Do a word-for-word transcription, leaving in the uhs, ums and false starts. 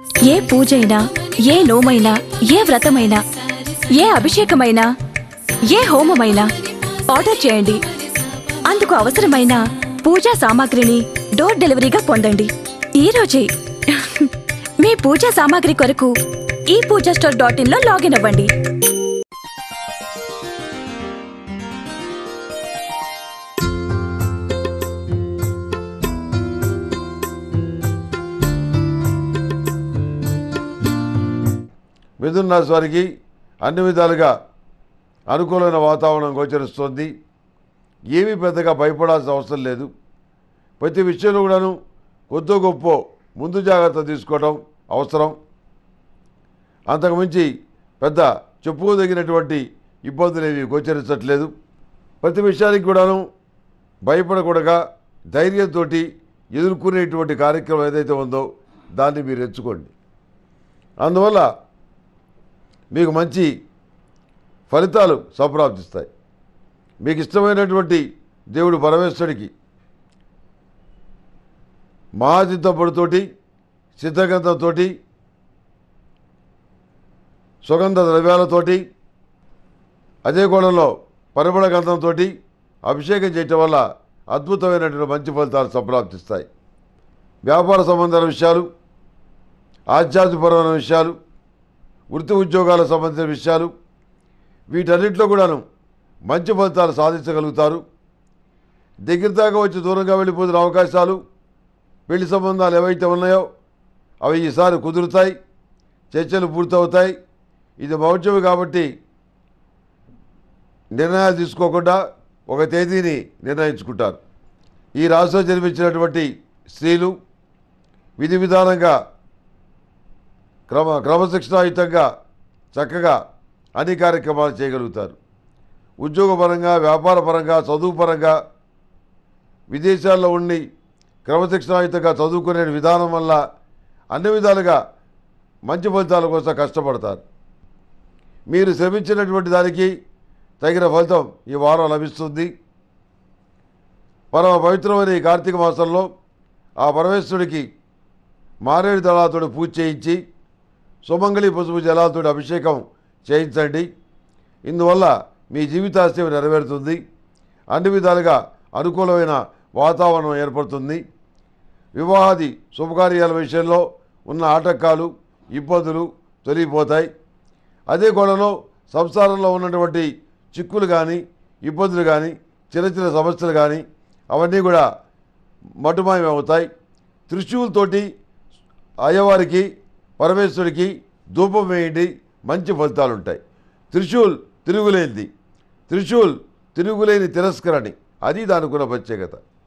ఏ పూజైనా, ఏ నోమైనా, ఏ వ్రతమైనా, ఏ అభిషేకమైనా, ఏ హోమమైనా ఆర్డర్ చేయండి. అందుకు అవసరమైన పూజా సామాగ్రిని డోర్ డెలివరీగా పొందండి ఈ రోజే. మీ పూజా సామాగ్రి కొరకు ఈ పూజా స్టోర్ డాట్ ఇన్ లో లాగిన్ అవ్వండి. మిథున రాశి వారికి అన్ని విధాలుగా అనుకూలమైన వాతావరణం గోచరిస్తోంది. ఏమీ పెద్దగా భయపడాల్సిన అవసరం లేదు. ప్రతి విషయంలో కూడాను కొద్దో గొప్ప ముందు జాగ్రత్త తీసుకోవడం అవసరం. అంతకుమించి పెద్ద చెప్పుకోదగినటువంటి ఇబ్బందులు ఏవి గోచరించట్లేదు. ప్రతి విషయానికి కూడాను భయపడకూడగా ధైర్యంతో ఎదుర్కొనేటువంటి కార్యక్రమం ఏదైతే ఉందో దాన్ని మీరు ఎంచుకోండి. అందువల్ల మీకు మంచి ఫలితాలు సంప్రాప్తిస్తాయి. మీకు ఇష్టమైనటువంటి దేవుడు పరమేశ్వరుడికి మహాచిత్తపొడితోటి, సిద్ధగంధంతో, సుగంధ ద్రవ్యాలతోటి, అదే కోణంలో పరిమళ గంధంతో అభిషేకం చేయటం వల్ల అద్భుతమైనటువంటి మంచి ఫలితాలు సంప్రాప్తిస్తాయి. వ్యాపార సంబంధాల విషయాలు, ఆధ్యాత్మికపరమైన విషయాలు, వృత్తి ఉద్యోగాలకు సంబంధించిన విషయాలు, వీటన్నిటిలో కూడాను మంచి ఫలితాలు సాధించగలుగుతారు. దగ్గర దాకా వచ్చి దూరంగా వెళ్ళిపోతున్న అవకాశాలు, పెళ్లి సంబంధాలు ఏవైతే ఉన్నాయో అవి ఈసారి కుదురుతాయి. చర్చలు పూర్తవుతాయి. ఇది మౌఢ్యము కాబట్టి నిర్ణయాలు తీసుకోకుండా ఒక తేదీని నిర్ణయించుకుంటారు. ఈ రాశిలో జన్మించినటువంటి స్త్రీలు విధి విధానంగా క్రమ క్రమశిక్షణాయుతంగా చక్కగా అన్ని కార్యక్రమాలు చేయగలుగుతారు. ఉద్యోగపరంగా, వ్యాపారపరంగా, చదువుపరంగా విదేశాల్లో ఉండి క్రమశిక్షణాయుతంగా చదువుకునే విధానం వల్ల అన్ని విధాలుగా మంచి ఫలితాల కోసం కష్టపడతారు. మీరు శ్రమించినటువంటి దానికి తగిన ఫలితం ఈ వారం లభిస్తుంది. పరమ పవిత్రమైన ఈ కార్తీక మాసంలో ఆ పరమేశ్వరుడికి మారేడు దళాలతో పూజ చేయించి సుమంగళి పసుపు జలాలతో అభిషేకం చేయించండి. ఇందువల్ల మీ జీవితాశయం నెరవేరుతుంది. అన్ని విధాలుగా అనుకూలమైన వాతావరణం ఏర్పడుతుంది. వివాహాది శుభకార్యాల విషయంలో ఉన్న ఆటంకాలు, ఇబ్బందులు తొలగిపోతాయి. అదే కోణంలో సంసారంలో ఉన్నటువంటి చిక్కులు కానీ, ఇబ్బందులు కానీ, చిన్న చిన్న సమస్యలు కానీ అవన్నీ కూడా మటుమాయమవుతాయి. త్రిశూలతోటి అయ్యవారికి, పరమేశ్వరుడికి ధూపం వేయండి. మంచి ఫలితాలు ఉంటాయి. త్రిశూల్ తిరుగులేనిది, త్రిశూల్ తిరుగులేని తిరస్కరణి, అది దానికున్న ప్రత్యేకత.